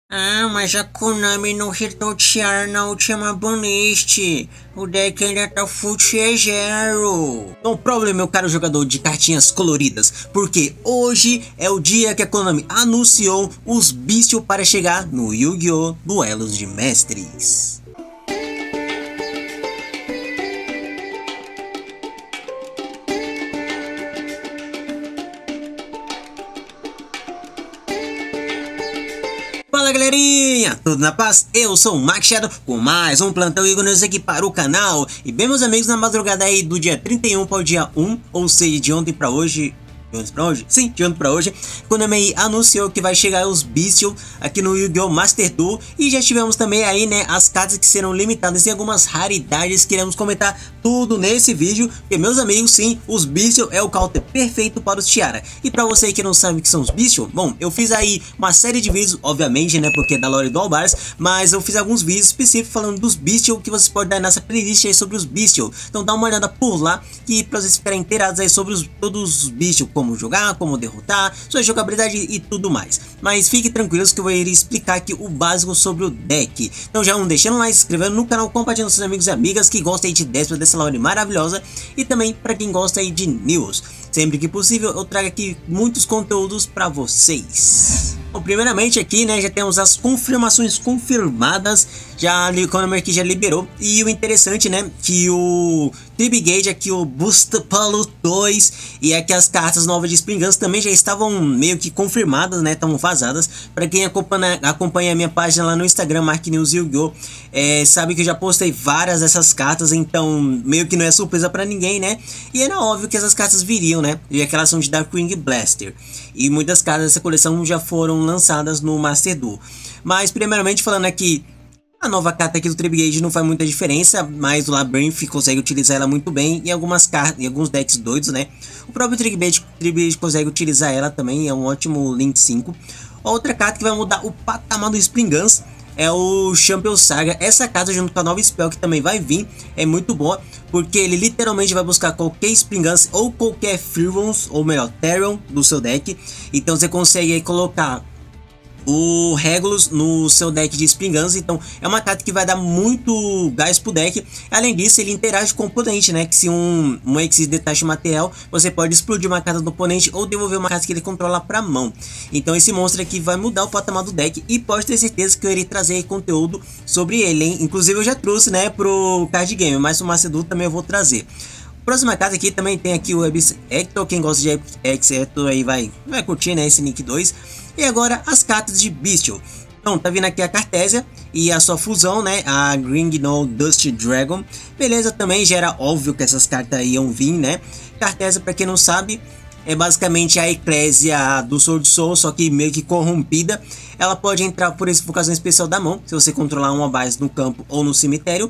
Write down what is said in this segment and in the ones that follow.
Ah, mas a Konami não retotear na última Bonist. O deck ainda tá full zero. Não problema, meu caro jogador de cartinhas coloridas, porque hoje é o dia que a Konami anunciou os bichos para chegar no Yu-Gi-Oh! Duelos de Mestres. Fala galerinha, tudo na paz? Eu sou o Max Shadow com mais um Plantão Yu-Gi-Oh! News aqui para o canal. E bem, meus amigos, na madrugada aí do dia 31 para o dia 1, ou seja, de ontem para hoje. De ontem pra hoje? Sim, de ontem pra hoje. Konami anunciou que vai chegar os bichos aqui no Yu-Gi-Oh! Master Duel. E já tivemos também aí, né, as cartas que serão limitadas e algumas raridades que iremos comentar tudo nesse vídeo. E meus amigos, sim, os bichos é o counter perfeito para os Tiara. E pra você que não sabe o que são os bichos, bom, eu fiz aí uma série de vídeos, obviamente, né, porque é da lore do Albars, mas eu fiz alguns vídeos específicos falando dos bichos que vocês podem dar nessa playlist aí sobre os bichos. Então dá uma olhada por lá, que pra vocês ficarem inteirados aí sobre todos os bichos, como jogar, como derrotar, sua jogabilidade e tudo mais. Mas fiquem tranquilos que eu irei explicar aqui o básico sobre o deck. Então já deixando um like, se inscrevendo no canal, compartilhando com seus amigos e amigas que gostam aí de dessa lore maravilhosa, e também para quem gosta aí de news. Sempre que possível eu trago aqui muitos conteúdos para vocês. Bom, primeiramente aqui, né, já temos as confirmações confirmadas, já o Konami aqui já liberou, e o interessante, né, que o Tribigate aqui, o Booster Palo 2 e aqui as cartas novas de Spring Guns também já estavam meio que confirmadas, né, estavam vazadas. Para quem acompanha a minha página lá no Instagram, Mark News Yu-Gi-Oh! Sabe que eu já postei várias dessas cartas, então meio que não é surpresa para ninguém, né, e era óbvio que essas cartas viriam, né, e que elas são de Darkwing Blaster, e muitas cartas dessa coleção já foram lançadas no Master Duel. Mas primeiramente falando aqui, a nova carta aqui do Tribigate não faz muita diferença, mas o Labyrinth consegue utilizar ela muito bem em algumas cartas, em alguns decks doidos, né? O próprio Tribigate consegue utilizar ela também, é um ótimo Link 5. Outra carta que vai mudar o patamar do Spring Guns é o Champion Saga. Essa carta junto com a nova Spell que também vai vir é muito boa, porque ele literalmente vai buscar qualquer Spring Guns ou qualquer Freelance, ou melhor, Therion do seu deck. Então você consegue aí colocar o Regulus no seu deck de Spring Guns, então é uma carta que vai dar muito gás pro deck. Além disso, ele interage com o oponente, né, que se um Exit detacha o material, você pode explodir uma carta do oponente ou devolver uma carta que ele controla pra mão. Então esse monstro aqui vai mudar o patamar do deck, e pode ter certeza que eu irei trazer conteúdo sobre ele, hein? Inclusive eu já trouxe, né, pro card game, mas o Master Duel também eu vou trazer. Próxima carta aqui também tem aqui o Hector. Quem gosta de Hector aí vai curtir, né, esse Nick 2. E agora as cartas de Bestial. Então tá vindo aqui a Cartesia e a sua fusão, né, a Green Gnoll Dust Dragon. Beleza, também já era óbvio que essas cartas iam vir, né. Cartesia, para quem não sabe, é basicamente a Eclésia do Sword Soul, só que meio que corrompida. Ela pode entrar por invocação especial da mão, se você controlar uma base no campo ou no cemitério.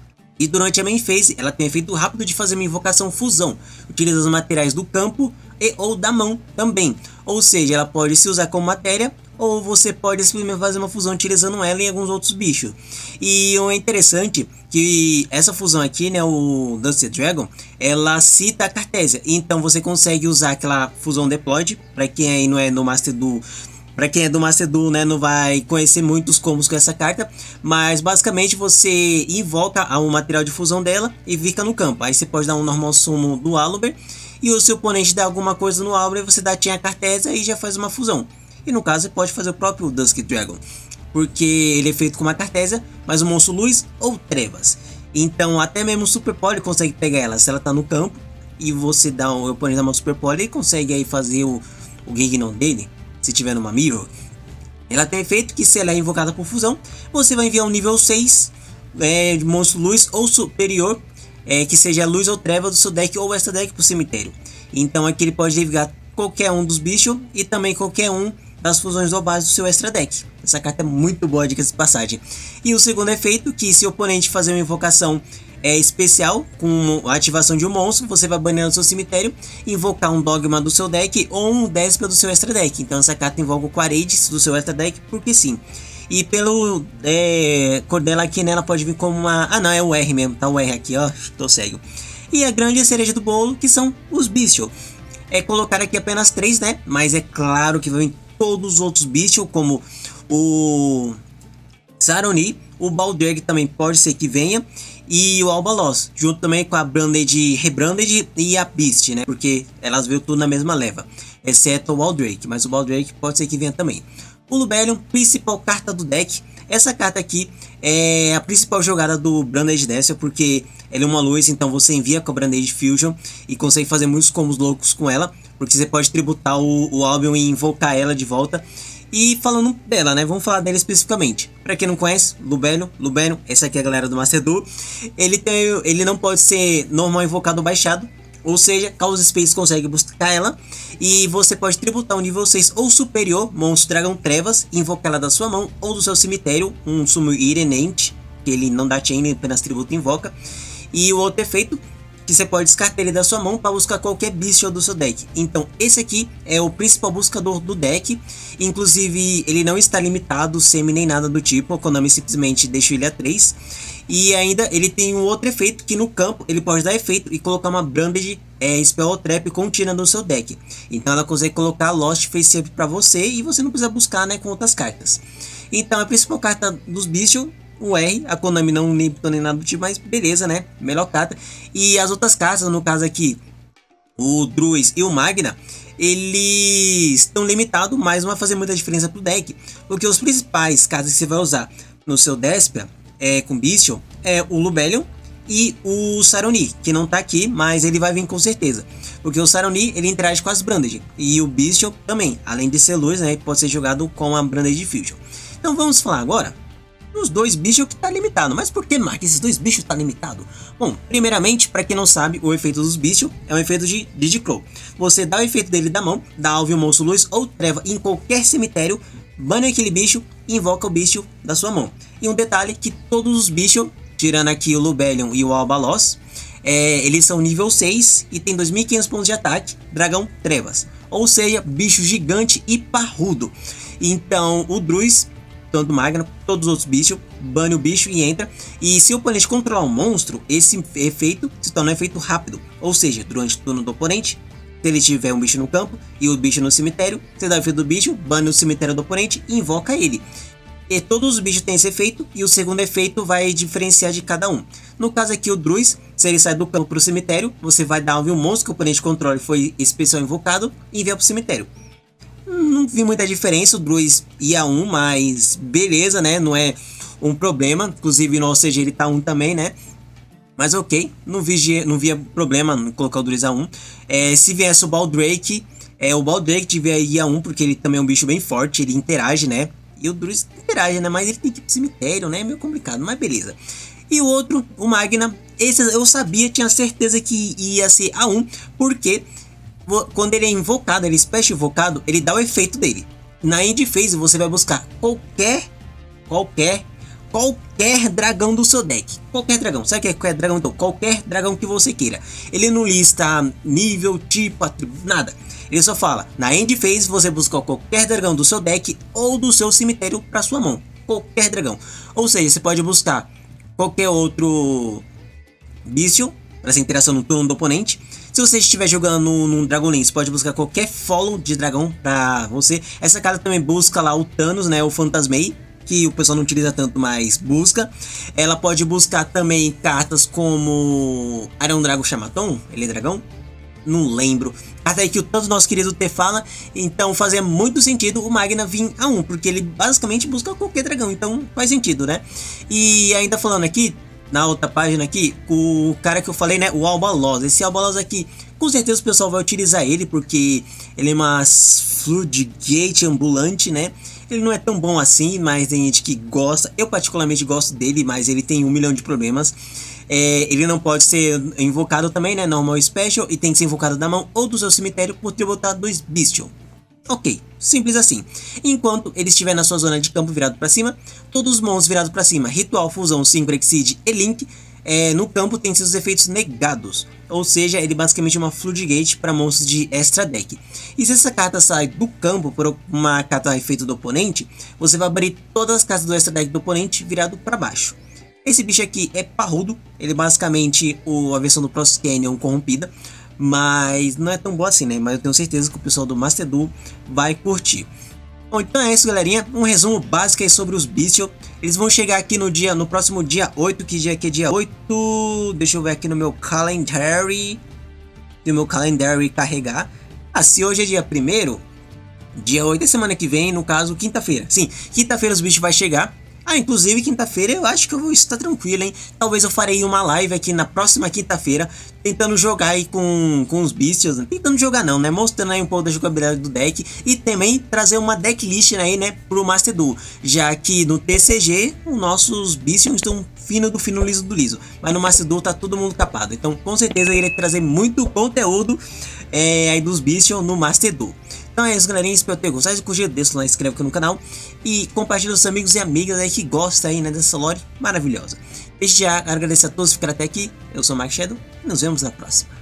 E durante a main phase, ela tem efeito rápido de fazer uma invocação fusão, utiliza os materiais do campo e ou da mão também. Ou seja, ela pode se usar como matéria, ou você pode simplesmente fazer uma fusão utilizando ela em alguns outros bichos. E o interessante que essa fusão aqui, né, o Dust Dragon, ela cita a Cartesia. Então você consegue usar aquela fusão Deployed, para quem aí não é no Master Duel. Para quem é do Master Duel, né, não vai conhecer muitos combos com essa carta, mas basicamente você invoca um material de fusão dela e fica no campo. Aí você pode dar um normal summon do Aluber, e o seu oponente dá alguma coisa no Aluber, você dá a Cartesia e já faz uma fusão. E no caso você pode fazer o próprio Dusk Dragon, porque ele é feito com uma Cartesia, mas o monstro luz ou trevas. Então até mesmo o Super Poly consegue pegar ela, se ela tá no campo, e você dá o oponente dá uma Super Poly e consegue aí fazer o Gignon dele. Se tiver numa Mirror, ela tem efeito que, se ela é invocada por fusão, você vai enviar um nível 6 de monstro luz ou superior, que seja luz ou treva do seu deck ou extra deck para o cemitério. Então aqui ele pode ligar qualquer um dos bichos e também qualquer um das fusões ou base do seu extra deck. Essa carta é muito boa, dica de passagem. E o segundo efeito, que se o oponente fazer uma invocação especial com a ativação de um monstro, você vai banear no seu cemitério, invocar um Dogma do seu deck ou um Déspota do seu extra deck. Então essa carta invoca o Quarades do seu extra deck, porque sim. E pelo cor dela aqui, né, ela pode vir como uma... Ah não, é o R mesmo, tá o R aqui, ó, tô cego. E a grande cereja do bolo, que são os bichos. Colocar aqui apenas 3, né, mas é claro que vem todos os outros bichos, como o Saroni, o Baldrag também pode ser que venha, e o Albalos, junto também com a Branded, Rebranded e a Beast, né? Porque elas veio tudo na mesma leva, exceto o Baldrag, mas o Baldrag pode ser que venha também. O Lubellion, principal carta do deck. Essa carta aqui é a principal jogada do Branded Desper, porque ela é uma luz, então você envia com a Branded Fusion e consegue fazer muitos combos loucos com ela, porque você pode tributar o Albion e invocar ela de volta. E falando dela, né, vamos falar dela especificamente. Pra quem não conhece, Lubellion, essa aqui é a galera do Master Duel. Ele não pode ser normal invocado ou baixado, ou seja, Chaos Space consegue buscar ela. E você pode tributar um nível 6 ou superior, monstro Dragão Trevas, e invocar ela da sua mão ou do seu cemitério, um Summon Irenente, que ele não dá chain, apenas tributa e invoca. E o outro efeito, que você pode descartar ele da sua mão para buscar qualquer bicho do seu deck. Então esse aqui é o principal buscador do deck. Inclusive ele não está limitado, semi nem nada do tipo. A Konami simplesmente deixa ele a 3. E ainda ele tem um outro efeito que no campo ele pode dar efeito e colocar uma Branded Spell Trap contínua no seu deck. Então ela consegue colocar Lost Face Up para você e você não precisa buscar, né, com outras cartas. Então a principal carta dos bichos, o R, a Konami não limitou nem nada do tipo, mas beleza, né? Melhor carta. E as outras cartas, no caso aqui, o Druis e o Magna, eles estão limitados, mas não vai fazer muita diferença pro deck. Porque os principais cartas que você vai usar no seu Desper, com Bicho, é o Lubellion e o Saroni, que não tá aqui, mas ele vai vir com certeza. Porque o Saroni, ele interage com as Branded. E o Bicho também, além de ser luz, né? Pode ser jogado com a Branded Fusion. Então vamos falar agora os dois bichos que tá limitado. Mas por que, Mark, esses dois bichos tá limitado? Bom, primeiramente, para quem não sabe, o efeito dos bichos é um efeito de Digicrow. Você dá o efeito dele da mão, dá alvo, monstro, luz ou treva em qualquer cemitério, bane aquele bicho e invoca o bicho da sua mão. E um detalhe, que todos os bichos, tirando aqui o Lubellion e o Albalos, eles são nível 6 e tem 2.500 pontos de ataque, dragão trevas. Ou seja, bicho gigante e parrudo. Então o Druis, tanto Magna, todos os outros bichos, bane o bicho e entra. E se o oponente controlar um monstro, esse efeito se torna um efeito rápido. Ou seja, durante o turno do oponente, se ele tiver um bicho no campo e o bicho no cemitério, você dá o efeito do bicho, bane o cemitério do oponente e invoca ele. E todos os bichos têm esse efeito, e o segundo efeito vai diferenciar de cada um. No caso aqui, o Druis, se ele sai do campo para o cemitério, você vai dar um monstro que o oponente controla e foi especial invocado e envia para o cemitério. Não vi muita diferença, o Druis ia 1, mas beleza, né? Não é um problema. Inclusive no OCG ele tá 1 também, né? Mas ok, não via problema em colocar o Druis a 1. Se viesse o Baldrake, o Baldrake devia ir a 1, porque ele também é um bicho bem forte, ele interage, né? E o Druis interage, né? Mas ele tem que ir pro cemitério, né? É meio complicado, mas beleza. E o outro, o Magna, esse eu sabia, tinha certeza que ia ser a 1, porque quando ele é invocado, ele é special invocado, ele dá o efeito dele. Na end phase você vai buscar qualquer dragão do seu deck. Qualquer dragão, sabe o que é dragão? Então, qualquer dragão que você queira. Ele não lista nível, tipo, atributo, nada. Ele só fala, na end phase você busca qualquer dragão do seu deck ou do seu cemitério para sua mão. Qualquer dragão. Ou seja, você pode buscar qualquer outro bicho para essa interação no turno do oponente. Se você estiver jogando num Dragon Lane, você pode buscar qualquer follow de dragão para você. Essa carta também busca lá o Thanos, né, o Phantasmei, que o pessoal não utiliza tanto, mas busca. Ela pode buscar também cartas como Iron Dragon Shamaton, ele é dragão? Não lembro. Até aí que o tanto nosso querido T fala, então fazia muito sentido o Magna vir a 1, porque ele basicamente busca qualquer dragão, então faz sentido, né? E ainda falando aqui, na outra página aqui, o cara que eu falei, né, o Albalos. Esse Albalos aqui, com certeza o pessoal vai utilizar ele, porque ele é uma Floodgate ambulante, né? Ele não é tão bom assim, mas tem gente que gosta. Eu particularmente gosto dele, mas ele tem 1 milhão de problemas. Ele não pode ser invocado também, né, normal special, e tem que ser invocado da mão ou do seu cemitério por tributar 2 bichos. Ok, simples assim. Enquanto ele estiver na sua zona de campo virado para cima, todos os monstros virados para cima, Ritual, Fusão, Synchro, Exceed e Link, no campo tem seus efeitos negados. Ou seja, ele basicamente é uma Floodgate para monstros de extra deck. E se essa carta sai do campo por uma carta efeito do oponente, você vai abrir todas as cartas do extra deck do oponente virado para baixo. Esse bicho aqui é parrudo, ele é basicamente a versão do Process Canyon corrompida. Mas não é tão boa assim, né? Mas eu tenho certeza que o pessoal do Master Duel vai curtir. Bom, então é isso, galerinha. Um resumo básico aí sobre os Bastion. Eles vão chegar aqui no próximo dia 8. Que dia que é dia 8? Deixa eu ver aqui no meu calendary. No meu calendary carregar. Ah, se hoje é dia 1º, dia 8 é semana que vem, no caso, quinta-feira. Sim, quinta-feira os bichos vai chegar. Ah, inclusive quinta-feira eu acho que eu vou estar tranquilo, hein? Talvez eu farei uma live aqui na próxima quinta-feira, tentando jogar aí com os bichos. Tentando jogar não, né? Mostrando aí um pouco da jogabilidade do deck. E também trazer uma decklist aí, né? Pro Master Duel. Já que no TCG, os nossos bichos estão fino do fino, liso do liso. Mas no Master Duel tá todo mundo capado. Então com certeza eu irei trazer muito conteúdo aí dos bichos no Master Duel. Então é isso, galerinha, espero ter gostado. Se curtiu, deixa o like, se inscreve aqui no canal e compartilha com seus amigos e amigas aí que gostam aí, né, dessa lore maravilhosa. Desde já agradeço a todos por ficar até aqui. Eu sou o Mike Shadow e nos vemos na próxima.